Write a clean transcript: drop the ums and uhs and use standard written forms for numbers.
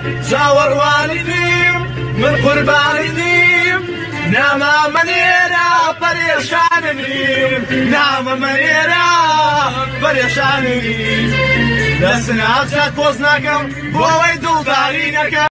چاوەڕوانی نیم من قوربانی نیم نامە منێرە پەرێشانم نیم نامە منێرە پەرێشانم نیم لە سناچات پۆز ناکەم بۆ ئەوەی دڵداری نەکەم